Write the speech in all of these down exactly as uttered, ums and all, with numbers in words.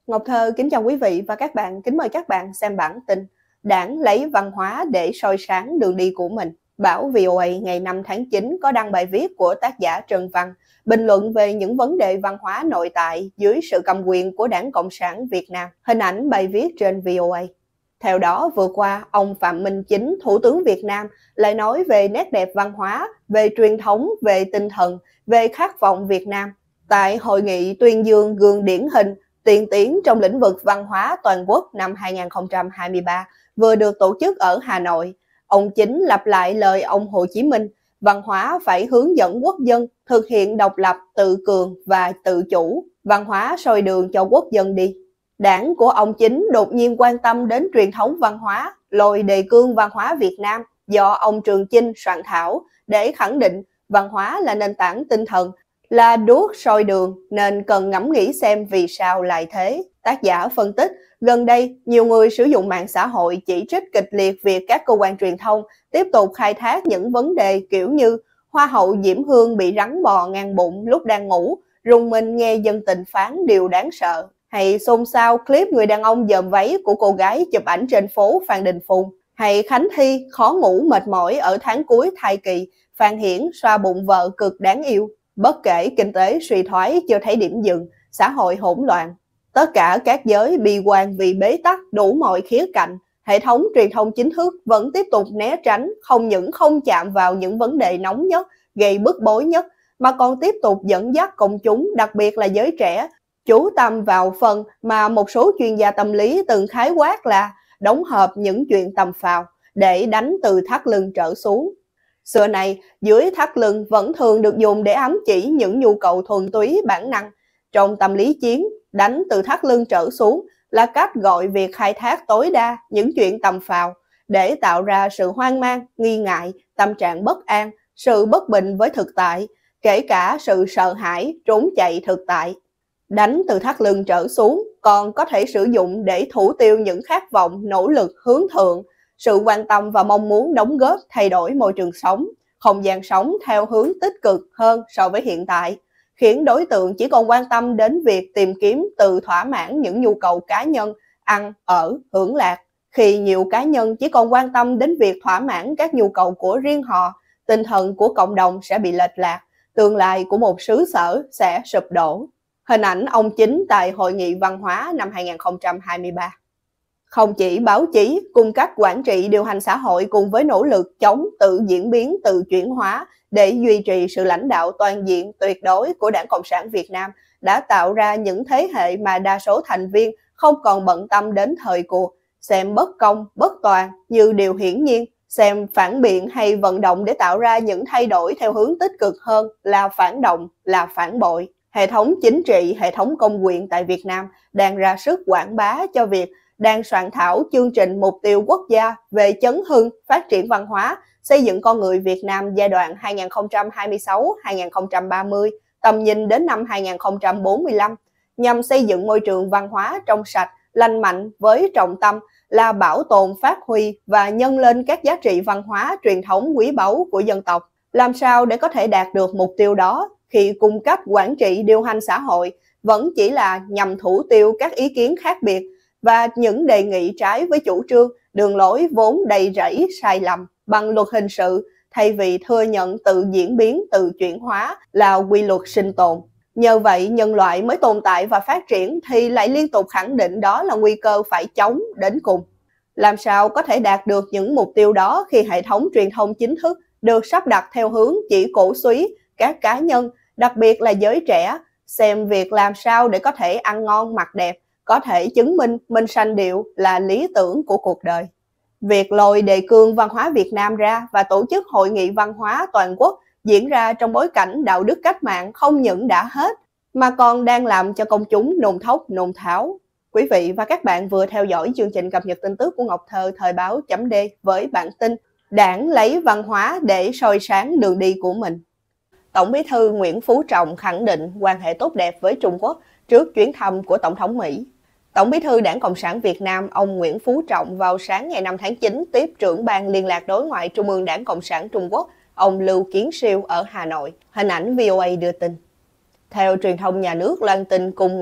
Ngọc Thơ kính chào quý vị và các bạn, kính mời các bạn xem bản tin Đảng lấy văn hóa để soi sáng đường đi của mình. Báo vê o a ngày năm tháng chín có đăng bài viết của tác giả Trần Văn, bình luận về những vấn đề văn hóa nội tại dưới sự cầm quyền của Đảng Cộng sản Việt Nam. Hình ảnh bài viết trên vê o a. Theo đó, vừa qua, ông Phạm Minh Chính, Thủ tướng Việt Nam, lại nói về nét đẹp văn hóa, về truyền thống, về tinh thần, về khát vọng Việt Nam. Tại hội nghị tuyên dương gương điển hình tiên tiến trong lĩnh vực văn hóa toàn quốc năm hai nghìn không trăm hai mươi ba vừa được tổ chức ở Hà Nội, ông Chính lặp lại lời ông Hồ Chí Minh, văn hóa phải hướng dẫn quốc dân thực hiện độc lập, tự cường và tự chủ, văn hóa soi đường cho quốc dân đi. Đảng của ông Chính đột nhiên quan tâm đến truyền thống văn hóa, lôi đề cương văn hóa Việt Nam do ông Trường Chinh soạn thảo để khẳng định văn hóa là nền tảng tinh thần, là đuốc soi đường nên cần ngẫm nghĩ xem vì sao lại thế. Tác giả phân tích, gần đây nhiều người sử dụng mạng xã hội chỉ trích kịch liệt việc các cơ quan truyền thông tiếp tục khai thác những vấn đề kiểu như Hoa hậu Diễm Hương bị rắn bò ngang bụng lúc đang ngủ, rùng mình nghe dân tình phán điều đáng sợ, hay xôn xao clip người đàn ông dòm váy của cô gái chụp ảnh trên phố Phan Đình Phùng, hay Khánh Thi khó ngủ mệt mỏi ở tháng cuối thai kỳ, Phan Hiển xoa bụng vợ cực đáng yêu. Bất kể kinh tế suy thoái chưa thấy điểm dừng, xã hội hỗn loạn, tất cả các giới bi quan vì bế tắc đủ mọi khía cạnh, hệ thống truyền thông chính thức vẫn tiếp tục né tránh, không những không chạm vào những vấn đề nóng nhất, gây bức bối nhất, mà còn tiếp tục dẫn dắt công chúng, đặc biệt là giới trẻ, chú tâm vào phần mà một số chuyên gia tâm lý từng khái quát là đóng hợp những chuyện tầm phào để đánh từ thắt lưng trở xuống. Xưa này, dưới thắt lưng vẫn thường được dùng để ám chỉ những nhu cầu thuần túy bản năng. Trong tâm lý chiến, đánh từ thắt lưng trở xuống là cách gọi việc khai thác tối đa những chuyện tầm phào để tạo ra sự hoang mang, nghi ngại, tâm trạng bất an, sự bất bình với thực tại, kể cả sự sợ hãi, trốn chạy thực tại. Đánh từ thắt lưng trở xuống còn có thể sử dụng để thủ tiêu những khát vọng, nỗ lực hướng thượng, sự quan tâm và mong muốn đóng góp thay đổi môi trường sống, không gian sống theo hướng tích cực hơn so với hiện tại, khiến đối tượng chỉ còn quan tâm đến việc tìm kiếm tự thỏa mãn những nhu cầu cá nhân, ăn, ở, hưởng lạc. Khi nhiều cá nhân chỉ còn quan tâm đến việc thỏa mãn các nhu cầu của riêng họ, tinh thần của cộng đồng sẽ bị lệch lạc, tương lai của một xứ sở sẽ sụp đổ. Hình ảnh ông Chính tại Hội nghị Văn hóa năm hai nghìn không trăm hai mươi ba. Không chỉ báo chí, cung cách quản trị điều hành xã hội cùng với nỗ lực chống tự diễn biến, tự chuyển hóa để duy trì sự lãnh đạo toàn diện tuyệt đối của Đảng Cộng sản Việt Nam đã tạo ra những thế hệ mà đa số thành viên không còn bận tâm đến thời cuộc, xem bất công, bất toàn như điều hiển nhiên, xem phản biện hay vận động để tạo ra những thay đổi theo hướng tích cực hơn là phản động, là phản bội. Hệ thống chính trị, hệ thống công quyền tại Việt Nam đang ra sức quảng bá cho việc đang soạn thảo chương trình mục tiêu quốc gia về chấn hưng, phát triển văn hóa, xây dựng con người Việt Nam giai đoạn hai nghìn không trăm hai mươi sáu đến hai nghìn không trăm ba mươi, tầm nhìn đến năm hai nghìn không trăm bốn mươi lăm, nhằm xây dựng môi trường văn hóa trong sạch, lành mạnh với trọng tâm là bảo tồn, phát huy và nhân lên các giá trị văn hóa truyền thống quý báu của dân tộc. Làm sao để có thể đạt được mục tiêu đó khi cung cách quản trị điều hành xã hội vẫn chỉ là nhằm thủ tiêu các ý kiến khác biệt và những đề nghị trái với chủ trương, đường lối vốn đầy rẫy sai lầm bằng luật hình sự, thay vì thừa nhận tự diễn biến, tự chuyển hóa là quy luật sinh tồn. Nhờ vậy, nhân loại mới tồn tại và phát triển thì lại liên tục khẳng định đó là nguy cơ phải chống đến cùng. Làm sao có thể đạt được những mục tiêu đó khi hệ thống truyền thông chính thức được sắp đặt theo hướng chỉ cổ suý các cá nhân, đặc biệt là giới trẻ, xem việc làm sao để có thể ăn ngon mặc đẹp, có thể chứng minh mình sanh điệu là lý tưởng của cuộc đời. Việc lôi đề cương văn hóa Việt Nam ra và tổ chức hội nghị văn hóa toàn quốc diễn ra trong bối cảnh đạo đức cách mạng không những đã hết, mà còn đang làm cho công chúng nôn thốc nôn tháo. Quý vị và các bạn vừa theo dõi chương trình cập nhật tin tức của Ngọc Thơ thời báo chấm D với bản tin Đảng lấy văn hóa để soi sáng đường đi của mình. Tổng bí thư Nguyễn Phú Trọng khẳng định quan hệ tốt đẹp với Trung Quốc trước chuyến thăm của Tổng thống Mỹ. Tổng bí thư Đảng Cộng sản Việt Nam ông Nguyễn Phú Trọng vào sáng ngày năm tháng chín tiếp trưởng Ban Liên lạc Đối ngoại Trung ương Đảng Cộng sản Trung Quốc, ông Lưu Kiến Siêu ở Hà Nội. Hình ảnh vê o a đưa tin. Theo truyền thông nhà nước loan tin cùng ngày,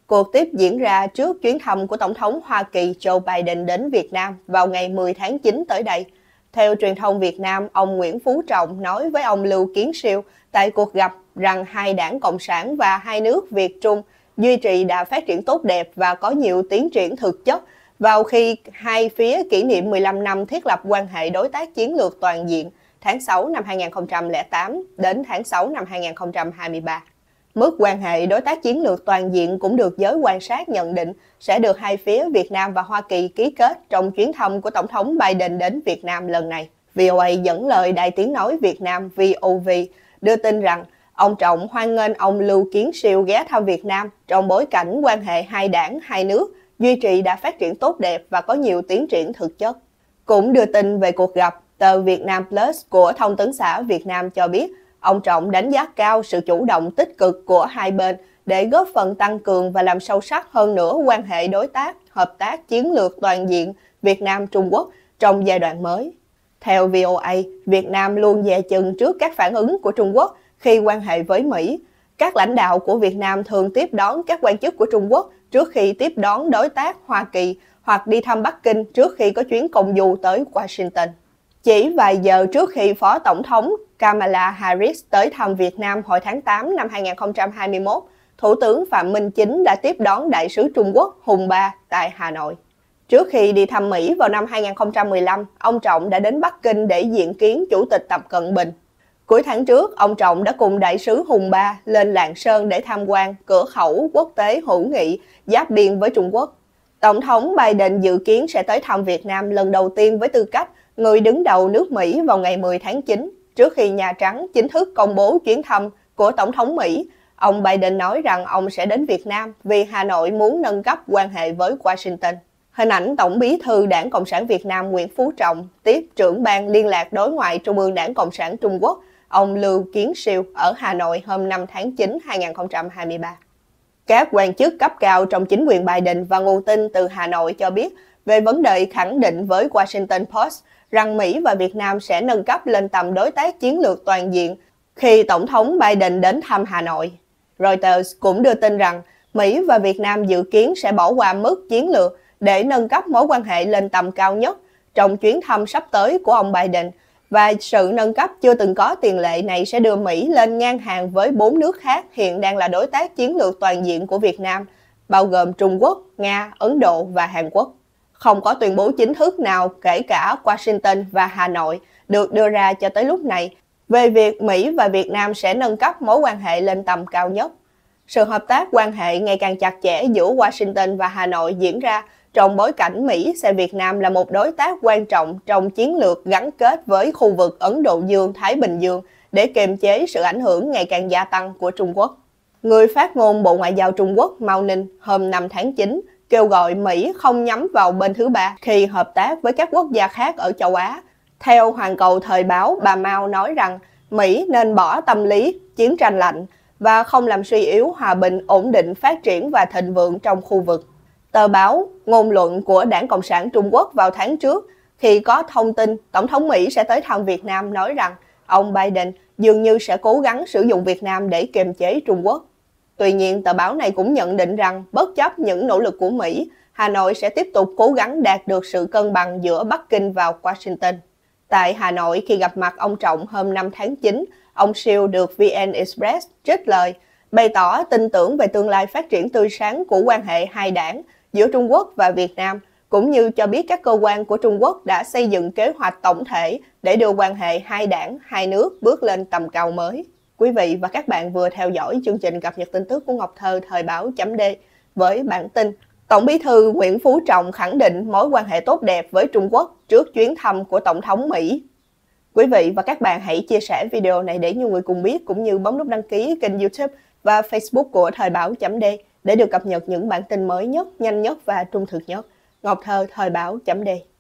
Cuộc tiếp diễn ra trước chuyến thăm của Tổng thống Hoa Kỳ Joe Biden đến Việt Nam vào ngày mười tháng chín tới đây. Theo truyền thông Việt Nam, ông Nguyễn Phú Trọng nói với ông Lưu Kiến Siêu tại cuộc gặp rằng hai đảng Cộng sản và hai nước Việt Trung duy trì đã phát triển tốt đẹp và có nhiều tiến triển thực chất vào khi hai phía kỷ niệm mười lăm năm thiết lập quan hệ đối tác chiến lược toàn diện tháng sáu năm hai nghìn không trăm lẻ tám đến tháng sáu năm hai nghìn không trăm hai mươi ba. Mức quan hệ đối tác chiến lược toàn diện cũng được giới quan sát nhận định sẽ được hai phía Việt Nam và Hoa Kỳ ký kết trong chuyến thăm của Tổng thống Biden đến Việt Nam lần này. vê o a dẫn lời Đài Tiếng Nói Việt Nam vê o vê đưa tin rằng ông Trọng hoan nghênh ông Lưu Kiến Siêu ghé thăm Việt Nam trong bối cảnh quan hệ hai đảng, hai nước duy trì đã phát triển tốt đẹp và có nhiều tiến triển thực chất. Cũng đưa tin về cuộc gặp, tờ Việt Nam Plus của Thông tấn xã Việt Nam cho biết ông Trọng đánh giá cao sự chủ động tích cực của hai bên để góp phần tăng cường và làm sâu sắc hơn nữa quan hệ đối tác, hợp tác chiến lược toàn diện Việt Nam-Trung Quốc trong giai đoạn mới. Theo vê o a, Việt Nam luôn dè chừng trước các phản ứng của Trung Quốc khi quan hệ với Mỹ. Các lãnh đạo của Việt Nam thường tiếp đón các quan chức của Trung Quốc trước khi tiếp đón đối tác Hoa Kỳ hoặc đi thăm Bắc Kinh trước khi có chuyến công du tới Washington. Chỉ vài giờ trước khi Phó Tổng thống Kamala Harris tới thăm Việt Nam hồi tháng tám năm hai nghìn không trăm hai mươi mốt, Thủ tướng Phạm Minh Chính đã tiếp đón Đại sứ Trung Quốc Hùng Ba tại Hà Nội. Trước khi đi thăm Mỹ vào năm hai nghìn không trăm mười lăm, ông Trọng đã đến Bắc Kinh để diện kiến Chủ tịch Tập Cận Bình. Cuối tháng trước, ông Trọng đã cùng Đại sứ Hùng Ba lên Lạng Sơn để tham quan cửa khẩu quốc tế hữu nghị giáp biên với Trung Quốc. Tổng thống Biden dự kiến sẽ tới thăm Việt Nam lần đầu tiên với tư cách người đứng đầu nước Mỹ vào ngày mười tháng chín. Trước khi Nhà Trắng chính thức công bố chuyến thăm của Tổng thống Mỹ, ông Biden nói rằng ông sẽ đến Việt Nam vì Hà Nội muốn nâng cấp quan hệ với Washington. Hình ảnh Tổng bí thư Đảng Cộng sản Việt Nam Nguyễn Phú Trọng tiếp trưởng ban liên lạc đối ngoại Trung ương Đảng Cộng sản Trung Quốc, ông Lưu Kiến Siêu ở Hà Nội hôm năm tháng chín năm hai nghìn không trăm hai mươi ba. Các quan chức cấp cao trong chính quyền Biden và nguồn tin từ Hà Nội cho biết về vấn đề khẳng định với Washington Post rằng Mỹ và Việt Nam sẽ nâng cấp lên tầm đối tác chiến lược toàn diện khi Tổng thống Biden đến thăm Hà Nội. Reuters cũng đưa tin rằng Mỹ và Việt Nam dự kiến sẽ bỏ qua mức chiến lược để nâng cấp mối quan hệ lên tầm cao nhất trong chuyến thăm sắp tới của ông Biden, và sự nâng cấp chưa từng có tiền lệ này sẽ đưa Mỹ lên ngang hàng với bốn nước khác hiện đang là đối tác chiến lược toàn diện của Việt Nam, bao gồm Trung Quốc, Nga, Ấn Độ và Hàn Quốc. Không có tuyên bố chính thức nào kể cả Washington và Hà Nội được đưa ra cho tới lúc này về việc Mỹ và Việt Nam sẽ nâng cấp mối quan hệ lên tầm cao nhất. Sự hợp tác quan hệ ngày càng chặt chẽ giữa Washington và Hà Nội diễn ra trong bối cảnh Mỹ xem Việt Nam là một đối tác quan trọng trong chiến lược gắn kết với khu vực Ấn Độ Dương-Thái Bình Dương để kiềm chế sự ảnh hưởng ngày càng gia tăng của Trung Quốc. Người phát ngôn Bộ Ngoại giao Trung Quốc Mao Ninh hôm năm tháng chín kêu gọi Mỹ không nhắm vào bên thứ ba khi hợp tác với các quốc gia khác ở châu Á. Theo Hoàn Cầu Thời báo, bà Mao nói rằng Mỹ nên bỏ tâm lý chiến tranh lạnh và không làm suy yếu hòa bình, ổn định, phát triển và thịnh vượng trong khu vực. Tờ báo Ngôn luận của Đảng Cộng sản Trung Quốc vào tháng trước, khi có thông tin Tổng thống Mỹ sẽ tới thăm Việt Nam, nói rằng ông Biden dường như sẽ cố gắng sử dụng Việt Nam để kiềm chế Trung Quốc. Tuy nhiên, tờ báo này cũng nhận định rằng bất chấp những nỗ lực của Mỹ, Hà Nội sẽ tiếp tục cố gắng đạt được sự cân bằng giữa Bắc Kinh và Washington. Tại Hà Nội, khi gặp mặt ông Trọng hôm năm tháng chín, ông Siêu được vê en Express trích lời, bày tỏ tin tưởng về tương lai phát triển tươi sáng của quan hệ hai đảng giữa Trung Quốc và Việt Nam, cũng như cho biết các cơ quan của Trung Quốc đã xây dựng kế hoạch tổng thể để đưa quan hệ hai đảng, hai nước bước lên tầm cao mới. Quý vị và các bạn vừa theo dõi chương trình cập nhật tin tức của Ngọc Thơ thời báo chấm D với bản tin Tổng bí thư Nguyễn Phú Trọng khẳng định mối quan hệ tốt đẹp với Trung Quốc trước chuyến thăm của Tổng thống Mỹ. Quý vị và các bạn hãy chia sẻ video này để nhiều người cùng biết, cũng như bấm nút đăng ký kênh YouTube và Facebook của thời báo chấm D để được cập nhật những bản tin mới nhất, nhanh nhất và trung thực nhất. Ngọc Thơ thời báo chấm D.